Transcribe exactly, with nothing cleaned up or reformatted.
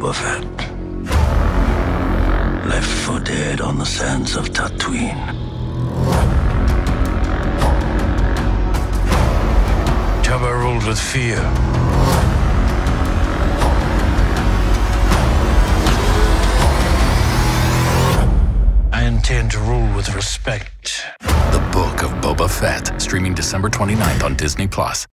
Boba Fett, left for dead on the sands of Tatooine. Jabba ruled with fear. I intend to rule with respect. The Book of Boba Fett, streaming December twenty-ninth on Disney Plus.